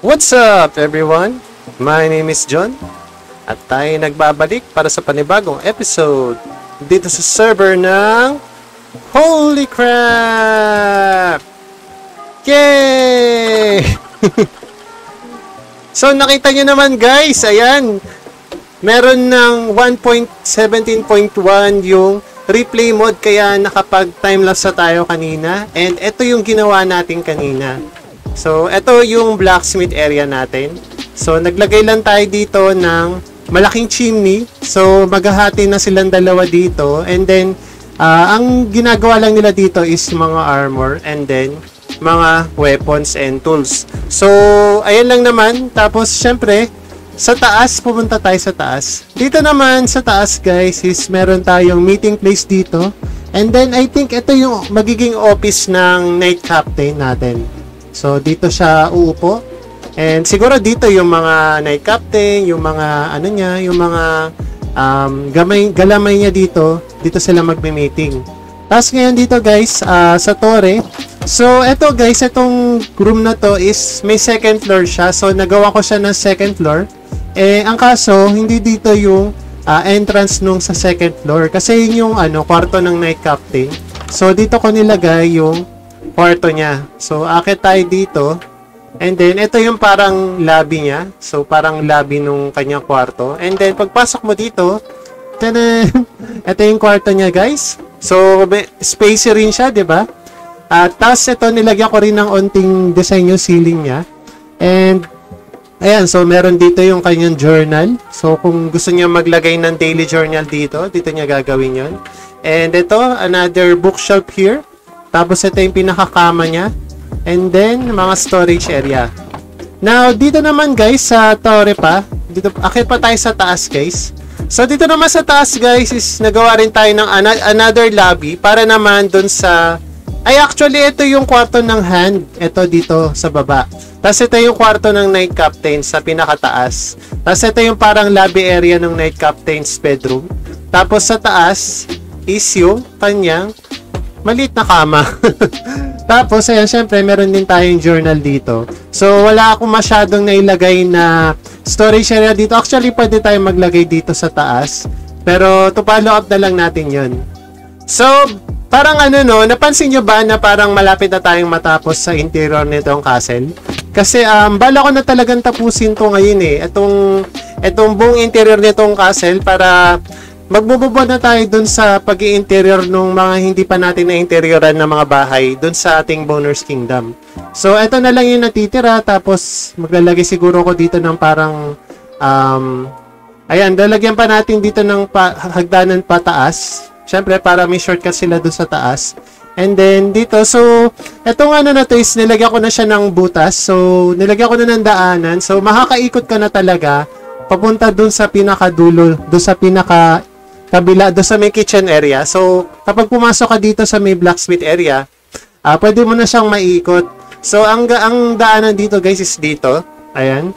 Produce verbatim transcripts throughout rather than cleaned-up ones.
What's up everyone? My name is John at tayo nagbabalik para sa panibagong episode dito sa server ng Holy Crap! Yay! So nakita nyo naman guys, ayan, meron ng one point seventeen point one yung replay mode kaya nakapag timelapse tayo kanina, and ito yung ginawa natin kanina. So, ito yung blacksmith area natin. So, naglagay lang tayo dito ng malaking chimney. So, maghahati na silang dalawa dito. And then, uh, ang ginagawa lang nila dito is mga armor and then mga weapons and tools. So, ayan lang naman. Tapos, syempre, sa taas, pumunta tayo sa taas. Dito naman, sa taas guys, is meron tayong meeting place dito. And then, I think ito yung magiging office ng night captain natin. So, dito siya uupo. And siguro dito yung mga night captain, yung mga ano niya, yung mga um, gamay, galamay niya dito. Dito sila magme-meeting. Tapos ngayon dito guys, uh, sa Torre. So, eto guys, itong room na to is may second floor siya. So, nagawa ko siya ng second floor. Eh, ang kaso, hindi dito yung uh, entrance nung sa second floor. Kasi yun yung ano, kwarto ng night captain. So, dito ko nilagay yung kwarto niya. So, akit tayo dito. And then, ito yung parang lobby niya. So, parang lobby nung kanyang kwarto. And then, pagpasok mo dito, tada! Ito yung kwarto niya, guys. So, spacey rin siya, di ba? At tapos, ito, nilagyan ko rin ng onting design yung ceiling niya. And, ayan, so, meron dito yung kanyang journal. So, kung gusto niya maglagay ng daily journal dito, dito niya gagawin yon. And ito, another bookshelf here. Tapos ito yung pinakakama niya. And then, mga storage area. Now, dito naman guys, sa Torre pa. Dito, akit pa tayo sa taas guys. So, dito naman sa taas guys, is nagawa rin tayo ng another lobby. Para naman dun sa... Ay, actually, ito yung kwarto ng hand. Ito dito sa baba. Tapos ito yung kwarto ng night captain sa pinakataas. Tapos ito yung parang lobby area ng night captain's bedroom. Tapos sa taas is yung kanyang maliit na kama. Tapos, ayan, syempre, meron din tayong journal dito. So, wala akong masyadong nailagay na storage area dito. Actually, pwede tayong maglagay dito sa taas. Pero, to follow up na lang natin yun. So, parang ano no, napansin nyo ba na parang malapit na tayong matapos sa interior nitong castle? Kasi, um, bala ko na talagang tapusin to ngayon eh. Itong, itong buong interior nitong castle para... Magbububod na tayo dun sa pag-i-interior nung mga hindi pa natin na-interioran na mga bahay dun sa ating Boners Kingdom. So, eto na lang yung natitira. Tapos, maglalagay siguro ko dito ng parang um, ayan, lalagyan pa natin dito ng pa, hagdanan pataas. Siyempre, para may shortcut sila dun sa taas. And then, dito, so, etong ano na to is nilagyan ko na siya ng butas. So, nilagyan ko na ng daanan. So, makakaikot ka na talaga papunta dun sa pinakadulo, dun sa pinaka kabila, doon sa may kitchen area. So, kapag pumasok ka dito sa may blacksmith area, uh, pwede mo na siyang maiikot. So, ang, ang daanan dito guys is dito. Ayan.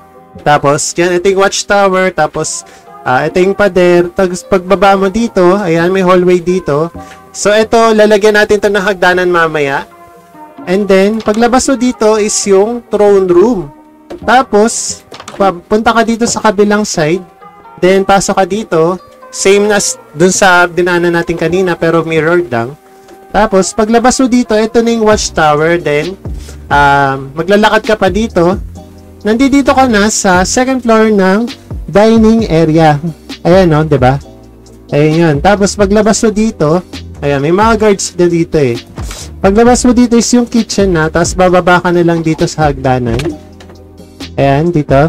Tapos, yan, ito yung watchtower. Tapos, uh, ito yung pader. Tapos, pagbaba mo dito, ayan, may hallway dito. So, ito, lalagyan natin ito ng hagdanan mamaya. And then, paglabas mo dito is yung throne room. Tapos, punta ka dito sa kabilang side. Then, pasok ka dito. Same na dun sa dinaanan natin kanina pero mirrored lang. Tapos, paglabas mo dito, ito na yung watchtower. Then, um, maglalakad ka pa dito. Nandito ka na sa second floor ng dining area. Ayan o, no, diba? Ayan yun. Tapos, paglabas mo dito, ayan, may mga guards na dito eh. Paglabas mo dito is yung kitchen na. Tapos, bababa ka na lang dito sa hagdanan. Ayan, dito.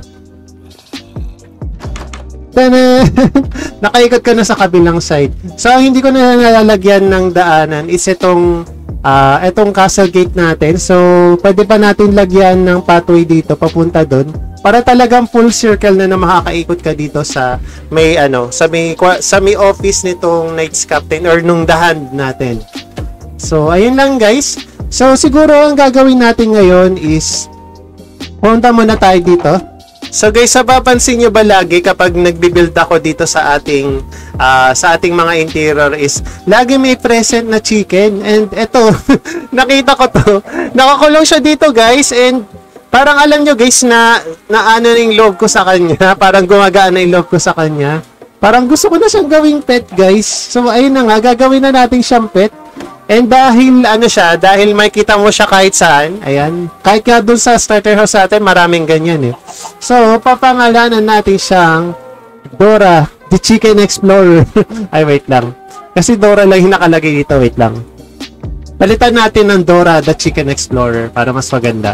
Tana! Nakaikot ka na sa kabilang side. So, ang hindi ko na nalalagyan ng daanan is itong, uh, itong castle gate natin. So, pwede pa natin lagyan ng pathway dito, papunta doon. Para talagang full circle na na makakaikot ka dito sa may, ano, sa may, sa may office nitong Knights Captain or nung the hand natin. So, ayun lang guys. So, siguro ang gagawin natin ngayon is punta muna tayo dito. So guys, napapansin nyo ba lagi kapag nagbi-build ako dito sa ating uh, sa ating mga interior is lagi may present na chicken, and eto nakita ko to, nakakulong siya dito guys, and parang alam nyo guys na, na ano yung love ko sa kanya. Parang gumagaan na yung love ko sa kanya. Parang gusto ko na siyang gawing pet guys. So ayun na nga, gagawin na natin siyang pet. And dahil ano siya, dahil makita mo siya kahit saan, ayan, kahit nga dun sa starter house natin, maraming ganyan eh. So, papangalanan natin siyang Dora, the Chicken Explorer. Ay, wait lang. Kasi Dora lang yung nakalagay dito, wait lang. Palitan natin ng Dora, the Chicken Explorer para mas maganda.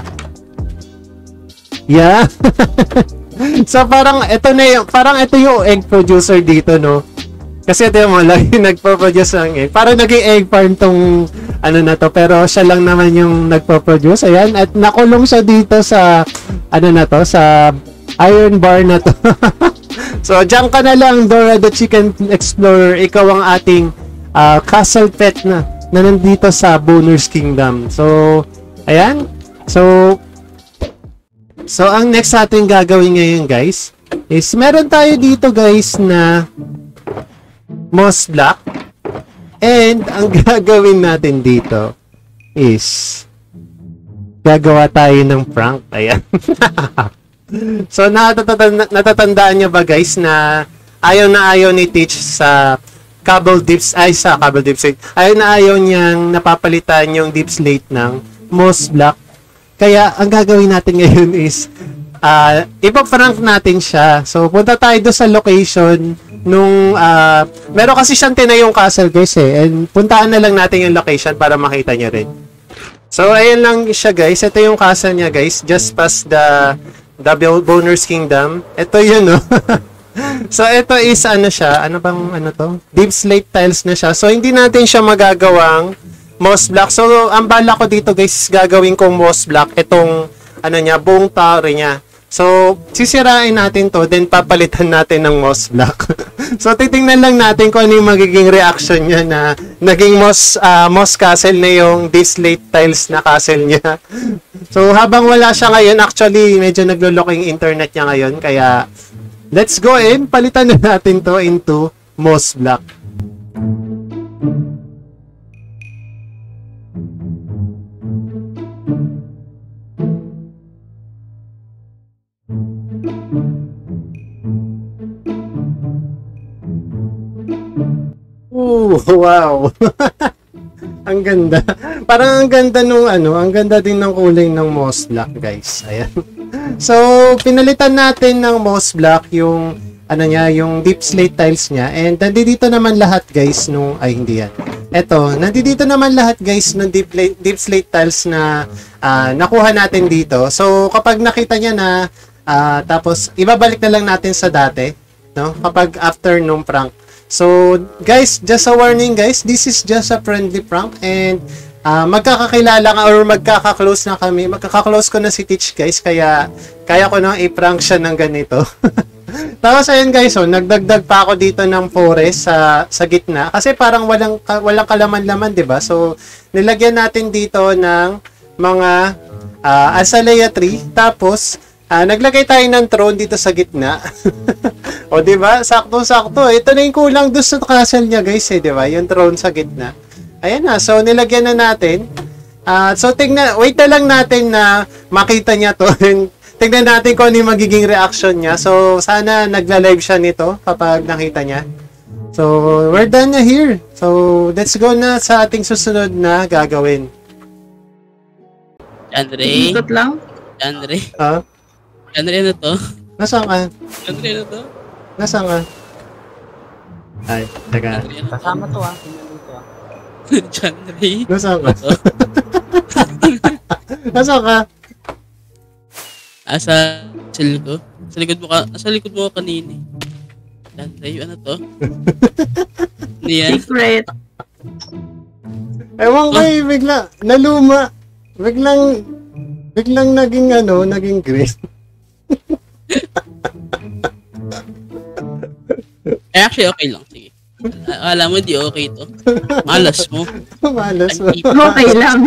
Yeah. So, parang ito na yung, parang ito yung egg producer dito, no? Kasi ito mo, lagi nagpo-produce ng egg. Parang naging egg farm tong ano na to. Pero siya lang naman yung nagpo-produce. Ayan. At nakulong siya dito sa ano na to. Sa iron bar na to. So, dyan ka na lang, Dora the Chicken Explorer. Ikaw ang ating uh, castle pet na na nandito sa Boners Kingdom. So, ayan. So, so ang next natin gagawin ngayon, guys, is meron tayo dito, guys, na moss block. And ang gagawin natin dito is gagawa tayo ng prank. Ayan. So natatanda, natatandaan nyo ba guys na ayaw na ayaw ni Teach sa Cobble Dips, ay sa Cobble Dips, ayaw na ayaw niyang napapalitan yung deep slate ng moss block. Kaya ang gagawin natin ngayon is uh, ipaprank natin siya. So punta tayo doon sa location nung uh, meron kasi siyang tinayong castle guys eh, and puntaan na lang natin yung location para makita niyo rin. So ayun lang siya guys, ito yung castle niya guys, just past the the Boners Kingdom. Ito yun no. So ito is ano siya, ano bang ano to, deep slate tiles na siya, so hindi natin siya magagawang moss block. So ang bala ko dito guys, gagawin kong moss block itong ano niya, buong tower niya. So, sisirain natin to, then papalitan natin ng moss block. So, titingnan lang natin kung ano yung magiging reaction niya na naging moss, uh, moss castle na yung deep slate tiles na castle niya. So, habang wala siya ngayon, actually, medyo naglo-lock yung internet niya ngayon. Kaya, let's go in. Palitan na natin to into moss block. Oh, wow. Ang ganda. Parang ang ganda nung ano, ang ganda din ng kulay ng moss block, guys. Ayan. So, pinalitan natin ng moss block yung ano niya, yung deep slate tiles niya. And nandito naman lahat, guys, nung ay hindi yan. Eto, nandito naman lahat, guys, ng deep, deep slate tiles na uh, nakuha natin dito. So, kapag nakita niya na uh, tapos ibabalik na lang natin sa dati, no? Kapag after nung prank. So, guys, just a warning, guys. This is just a friendly prank. And, uh, magkakakilala ka or magkaka-close na kami. Magkaka-close ko na si Teach, guys. Kaya, kaya ko nang i-prank siya ng ganito. Tapos, ayun, guys, oh, nagdagdag pa ako dito ng forest sa, sa gitna. Kasi parang walang, walang kalaman-laman, diba? So, nilagyan natin dito ng mga uh, azalea tree. Tapos, uh, naglagay tayo ng throne dito sa gitna. O, di ba? Sakto-sakto. Ito na yung kulang doon sa castle niya, guys, eh, di ba? Yung throne sa gitna. Ayan na. So, nilagyan na natin. Uh, so, tingnan, wait na lang natin na makita niya to. Tingnan natin kung ano yung magiging reaction niya. So, sana nagla-live siya nito kapag nakita niya. So, we're done na here. So, let's go na sa ating susunod na gagawin. Andre? Ikot lang? Andre? Ha? Huh? Andre, ano to? Nasaan ka? Andre, ano to? Nasaan ka? Ay, teka. Kasama to ah. Andre? Nasaan ka? Nasaan ka? Asa sa likod? Sa likod mo ka? Sa likod mo ka kanina. Andre, ano to? Hindi yan? Secret. Ewan ko eh, bigla, naluma. Biglang, biglang naging ano, naging green. Eh, actually, okay lang. Sige. Alam mo, di okay to. Malas mo. Malas mo. Okay lang.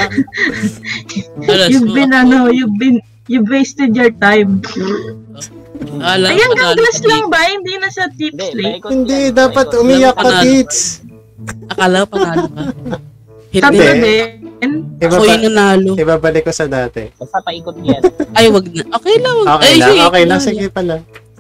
Malas You've mo. been ano, you've been, you've wasted your time. Alam Ayan, mo, panalo gaglas ka lang dito. ba? Hindi na sa tip slate. Hindi, dapat umiyak ka, Panalo. Tits. Akala ko panalo ka. Hit Sabi na ko Hindi. din. Ako yung nanalo. Ibabalik ko sa dati. Basta paikot yan. Ay, wag na. Okay lang. Wag. Okay Ay, lang, sige, okay lang. sige. Sige pala.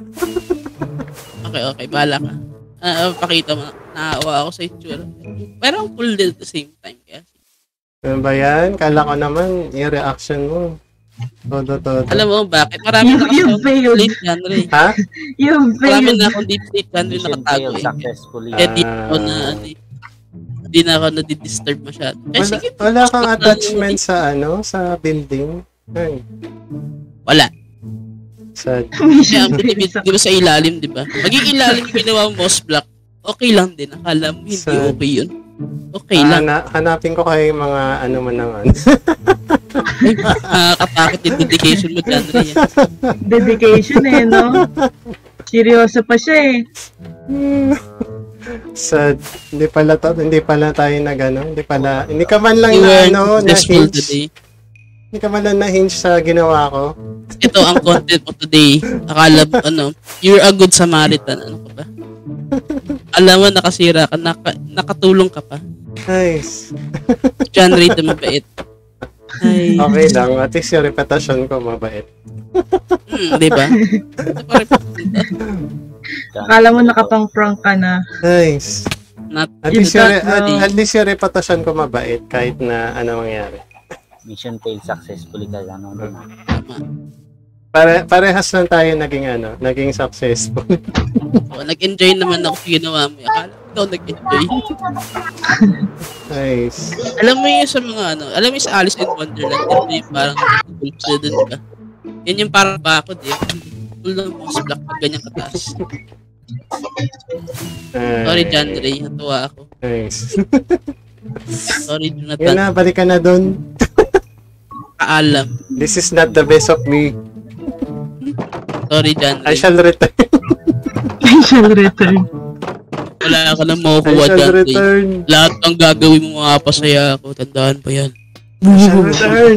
Okay, okay. Bahala ka. Ah, pakita mo. Naawa ako sa itsura. Pero ang cool din at the same time. Kaya. Ano ba yan? Kala ko naman yung reaction mo. Todo, todo. Alam mo bakit? Marami You- na you akong failed. late genre eh. Ha? You Marami failed. na akong deep late genre Mission nakatago failed eh. successfully. Kaya di ako na ano eh. Di na ako na-disturb masyado. Eh, Wala, sige. wala kang attachment sa ano? Sa building? Ay, Wala. sa... Kaya Mission ang failed. pinipit, di ba sa ilalim, di ba? Maging ilalim yung ginawa mo moss block. Okay lang din. Akala mo hindi Sa- okay yun. Okay Ah, lang. hana- hanapin ko kayo yung mga ano man naman. Ay, nakakatakot yung dedication mo dyan, Ray. Dedication eh, no? Seryoso pa siya eh. sa hindi pala to, hindi pala tayo nag ano, hindi pala, hindi ka man lang You na were ano, na successful hinge. today. Hindi ka man lang na hinge sa ginawa ko. Ito ang content mo today. Akala mo, ano, you're a good Samaritan. Ano ka ba? Alam mo, nakasira ka, naka, nakatulong ka pa. Nice. John Ray, na mabait. Ay, Okay lang, at least yung reputation ko mabait. hmm, di ba? Ito pa rin. Akala mo nakapang-prank ka na. Nice. Not, At Yun least, yung, ka, re- at, no? at least yung reputation ko mabait kahit na ano mangyari. Mission failed successfully ka lang. Ano, ano. tama. Pare, parehas lang tayo naging ano, naging successful. O, nag-enjoy naman ako sa ginawa mo. Akala ko ikaw nag-enjoy. Nice. Alam mo yung sa mga ano, alam mo yung sa Alice in Wonderland, yun yung parang tulog sila dun, di ba? Yan yung parang bakod eh. Full ng moss block pag ganyan kataas. Ay, Sorry, John Ray. Natuwa ako. Nice. Sorry, Yun Jonathan. na, balik ka na dun. Kaalam. This is not the best of me. Sorry, John I Ray. shall return. I shall return. Wala ka nang I makukuha, shall John Ray. return. Lahat ng gagawin mo mapasaya ako. Tandaan pa yan. I shall return.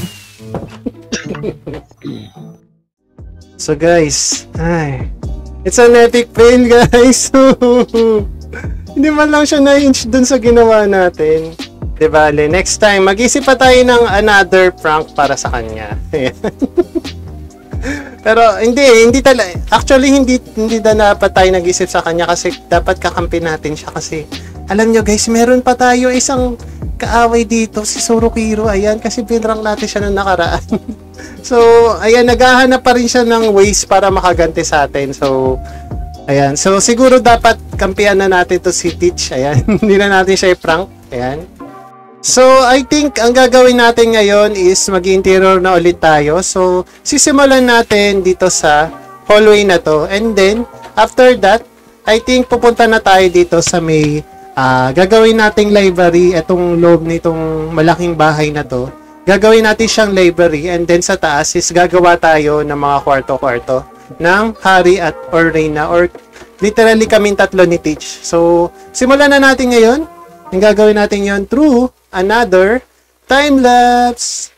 So guys, ay, it's an epic fail guys. Hindi man lang siya na-inch dun sa ginawa natin. Diba, Le? Next time, mag-isip pa tayo ng another prank para sa kanya. Ayan. Pero hindi, hindi talaga. Actually, hindi hindi na dapat tayo nag-isip sa kanya kasi dapat kakampi natin siya kasi alam nyo guys, meron pa tayo isang kaaway dito, si Sorokiro. Ayan, kasi pinrank natin siya nung nakaraan. So, ayan, naghahanap pa rin siya ng ways para makaganti sa atin. So, ayan. So, siguro dapat kampihan na natin to si Teach. Ayan, hindi na natin siya i-prank. Ayan. So, I think ang gagawin natin ngayon is mag-interior na ulit tayo. So, sisimulan natin dito sa hallway na to. And then, after that, I think pupunta na tayo dito sa may uh, gagawin nating library. Itong loob nitong malaking bahay na to. Gagawin natin siyang library. And then sa taas is gagawa tayo ng mga kwarto-kwarto ng Hari at or Reyna or literally kaming tatlo ni Teach. So, simulan na natin ngayon. Yung gagawin natin yon through another time-lapse.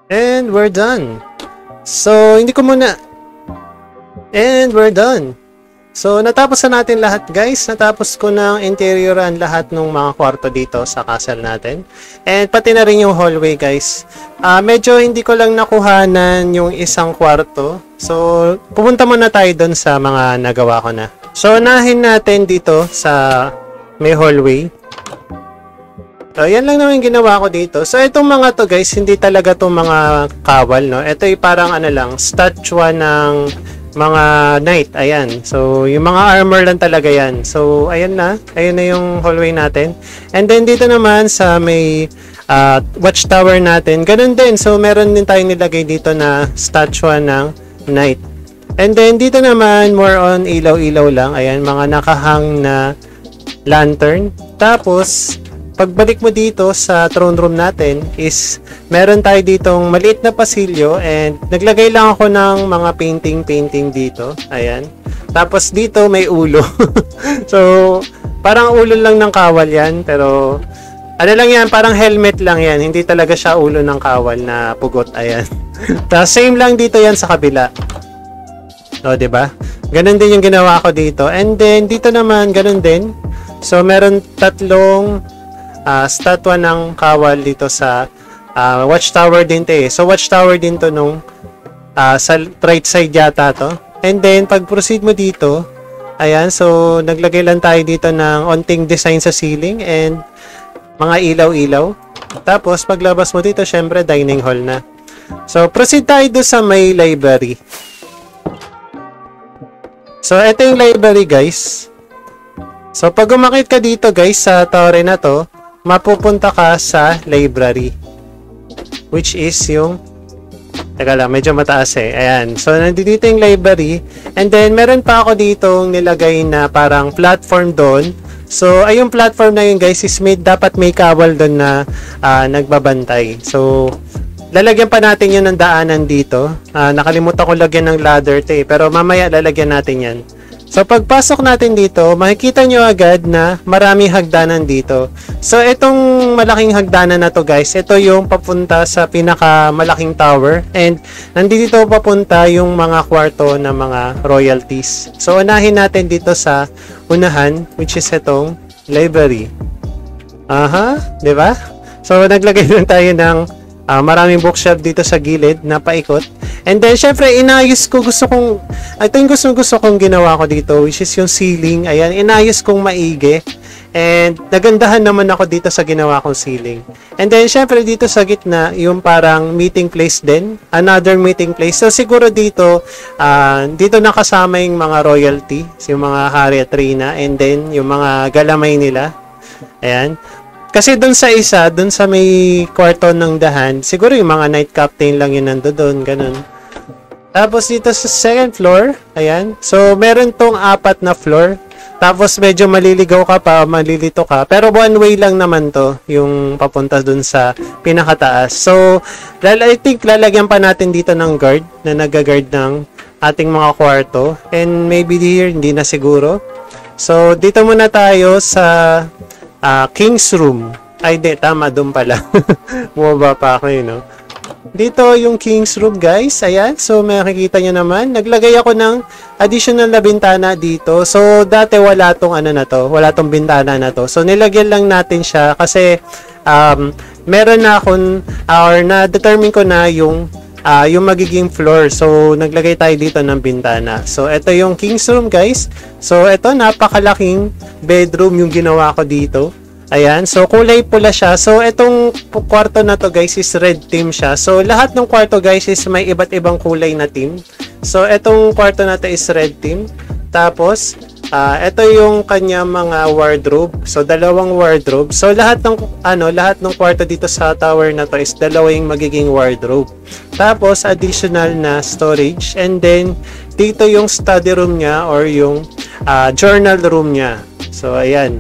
And we're done. So, hindi ko muna... And we're done. So, natapos na natin lahat, guys. Natapos ko ng interioran lahat ng mga kwarto dito sa castle natin. And pati na rin yung hallway, guys. Uh, medyo hindi ko lang nakuhanan yung isang kwarto. So, pupunta muna tayo dun sa mga nagawa ko na. So, unahin natin dito sa may hallway. So, yan lang naman ginawa ko dito. So, itong mga to, guys, hindi talaga itong mga kawal, no? Ito ay parang ano lang, statue ng mga knight. Ayan. So, yung mga armor lang talaga yan. So, ayan na. Ayan na yung hallway natin. And then, dito naman sa may uh, watchtower natin, ganun din. So, meron din tayong nilagay dito na statue ng knight. And then, dito naman, more on ilaw-ilaw lang. Ayan, mga nakahang na lantern. Tapos, pagbalik mo dito sa throne room natin is meron tayo ditong maliit na pasilyo and naglagay lang ako ng mga painting-painting dito. Ayan. Tapos dito may ulo. So, parang ulo lang ng kawal yan. Pero, ano lang yan, parang helmet lang yan. Hindi talaga siya ulo ng kawal na pugot. Ayan. Tapos, same lang dito yan sa kabila. O, diba? Ganon din yung ginawa ko dito. And then, dito naman, ganon din. So, meron tatlong uh, statwa ng kawal dito sa uh, watchtower din to eh. So, watchtower din to nung uh, sa right side yata to. And then, pag proceed mo dito, ayan, so, naglagay lang tayo dito ng onting design sa ceiling and mga ilaw-ilaw. Tapos, paglabas mo dito, syempre, dining hall na. So, proceed tayo doon sa may library. So, ito yung library, guys. So, pag umakit ka dito, guys, sa tower na to, mapupunta ka sa library. Which is yung... Teka lang, medyo mataas eh. Ayan. So, nandito yung library. And then, meron pa ako ditong nilagay na parang platform doon. So, ay yung platform na yun, guys, is made, dapat may kawal doon na uh, nagbabantay. So, lalagyan pa natin yun ng daanan dito. Uh, nakalimutan ko lagyan ng ladder to eh. Pero mamaya lalagyan natin yan. So, pagpasok natin dito, makikita nyo agad na maraming hagdanan dito. So, itong malaking hagdanan na to, guys, ito yung papunta sa pinakamalaking tower. And, nandito papunta yung mga kwarto ng mga royalties. So, unahin natin dito sa unahan, which is itong library. Aha, di ba? So, naglagay lang tayo ng Uh, maraming bookshelf dito sa gilid na paikot. And then, syempre, inayos ko, gusto kong, ito yung gusto, gusto kong ginawa ko dito, which is yung ceiling. Ayan, inayos kong maigi. And, nagandahan naman ako dito sa ginawa kong ceiling. And then, syempre, dito sa gitna, yung parang meeting place din. Another meeting place. So, siguro dito, uh, dito nakasama yung mga royalty, yung mga hari at reyna, and then, yung mga galamay nila. Ayan. Kasi doon sa isa, doon sa may kwarto ng dahan, siguro yung mga night captain lang yun nando doon, ganun. Tapos dito sa second floor, ayan. So, meron tong apat na floor. Tapos medyo maliligaw ka pa, malilito ka. Pero one way lang naman to, yung papunta doon sa pinakataas. So, I think lalagyan pa natin dito ng guard na nag-guard ng ating mga kwarto. And maybe here, hindi na siguro. So, dito muna tayo sa Uh, King's Room. Ay, di, tama, doon pala. Bumaba pa ako yun, no? Dito yung King's Room, guys. Ayan. So, makikita nyo naman. Naglagay ako ng additional na bintana dito. So, dati wala tong ano na to. Wala tong bintana na to. So, nilagyan lang natin siya kasi um, meron na akong or na-determine ko na yung Uh, yung magiging floor. So, naglagay tayo dito ng bintana. So, ito yung King's Room, guys. So, ito, napakalaking bedroom yung ginawa ko dito. Ayan. So, kulay pula siya. So, itong kwarto na to, guys, is red team siya. So, lahat ng kwarto, guys, is may iba't ibang kulay na team. So, itong kwarto na to is red team. Tapos, Uh, ito yung kanya mga wardrobe. So, dalawang wardrobe. So, lahat ng, ano, lahat ng kwarto dito sa tower na to is dalawa yung magiging wardrobe. Tapos, additional na storage. And then, dito yung study room niya or yung uh, journal room niya. So, ayan.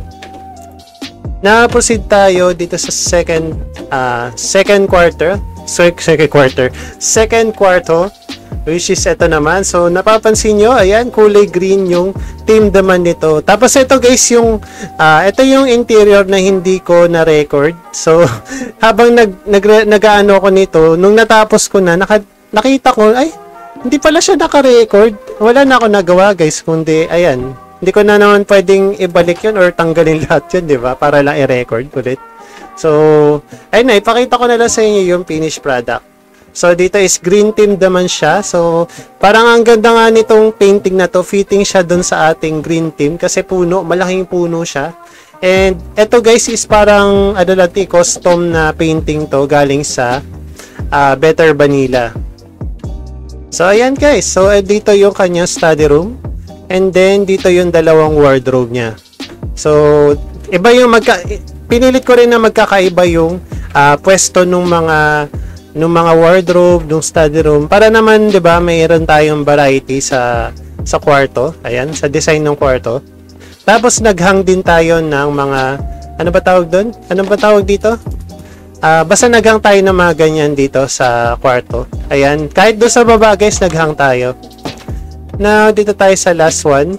Na-proceed tayo dito sa second, uh, second quarter. So, second quarter. Second kwarto. which is ito naman. So, napapansin nyo, ayan, kulay green yung team naman nito. Tapos ito guys, yung, uh, ito yung interior na hindi ko na-record. So, habang nag, nag, nag-ano ko nito, nung natapos ko na, naka, nakita ko, ay, hindi pala siya naka-record. Wala na ako nagawa guys, kundi, ayan, hindi ko na naman pwedeng ibalik yun or tanggalin lahat yun, di ba? Para lang i-record ulit. So, ayun na, ipakita ko na lang sa inyo yung finished product. So, dito is green team naman siya. So, parang ang ganda nga nitong painting na to. Fitting siya dun sa ating green team. Kasi puno, malaking puno siya. And, eto guys is parang, ano lang, custom na painting to. Galing sa uh, Better Vanilla. So, ayan guys. So, eh, dito yung kanyang study room. And then, dito yung dalawang wardrobe niya. So, iba yung magka... Pinilit ko rin na magkakaiba yung uh, pwesto ng mga... nung mga wardrobe, nung study room, para naman, 'di ba, mayroon tayong variety sa sa kwarto. Ayan, sa design ng kwarto. Tapos naghang din tayo ng mga, ano ba tawag doon? Ano ba tawag dito? Ah, uh, basta naghang tayo ng mga ganyan dito sa kwarto. Ayan, kahit doon sa baba, guys, naghang tayo. Now, dito tayo sa last one.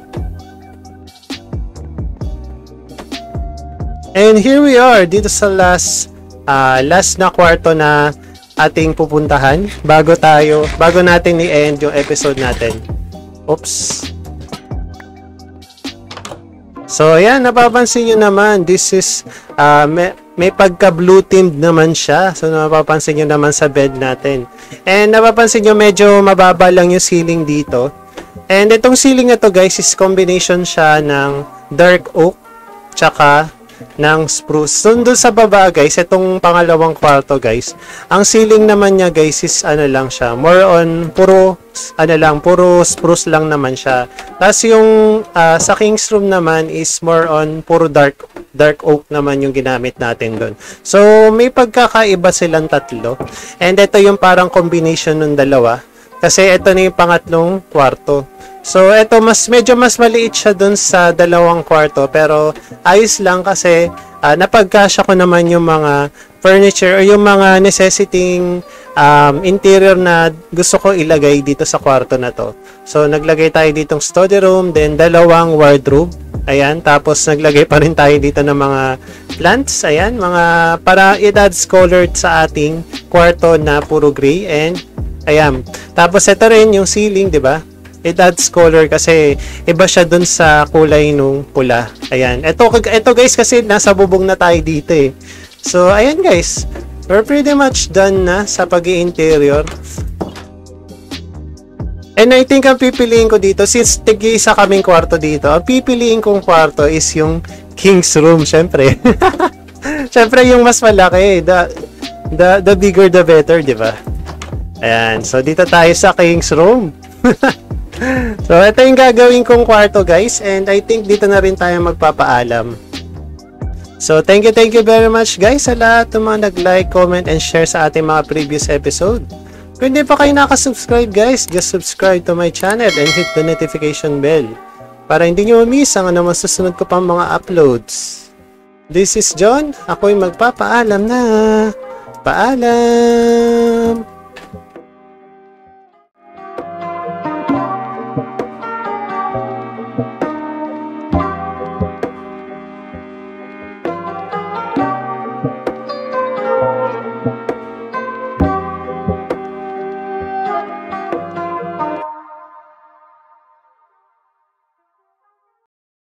And here we are, dito sa last uh, last na kwarto na ating pupuntahan bago tayo, bago natin i-end yung episode natin. Oops. So, ayan, napapansin nyo naman, this is, uh, may, may pagka-blue teamed naman siya. So, napapansin nyo naman sa bed natin. And, napapansin nyo, medyo mababa lang yung ceiling dito. And, itong ceiling na to, guys, is combination siya ng dark oak, tsaka ng spruce. So, doon sa baba, guys, itong pangalawang kwarto, guys, ang ceiling naman niya, guys, is ano lang siya, more on puro, ano lang, puro spruce lang naman siya. Tapos yung uh, sa King's Room naman is more on puro dark, dark oak naman yung ginamit natin doon. So, may pagkakaiba silang tatlo. And ito yung parang combination ng dalawa. Kasi ito na yung pangatlong kwarto. So, eto, mas, medyo mas maliit siya dun sa dalawang kwarto. Pero, ayos lang kasi uh, napagkasya ko naman yung mga furniture o yung mga necessitating um, interior na gusto ko ilagay dito sa kwarto na to. So, naglagay tayo ditong study room, then dalawang wardrobe. Ayan, tapos naglagay pa rin tayo dito ng mga plants. Ayan, mga para it adds color sa ating kwarto na puro gray. And, ayan. Tapos, ito rin yung ceiling, di ba? It adds color kasi iba siya dun sa kulay nung pula. Ayan. Ito, ito guys kasi nasa bubong na tayo dito eh. So, ayan guys. We're pretty much done na sa pag-i-interior. And I think ang pipiliin ko dito, since tig-isa kaming kwarto dito, ang pipiliin kong kwarto is yung King's Room, syempre. Syempre yung mas malaki. The, the, the bigger the better, di ba? Ayan. So, dito tayo sa King's Room. So, ito yung gagawin kong kwarto, guys. And I think dito na rin tayo magpapaalam. So, thank you, thank you very much, guys, sa lahat ng mga nag-like, comment, and share sa ating mga previous episode. Kung hindi pa kayo nakasubscribe, guys, just subscribe to my channel and hit the notification bell para hindi nyo ma-miss ang anong masusunod ko pang mga uploads. This is John. Ako'y magpapaalam na. Paalam!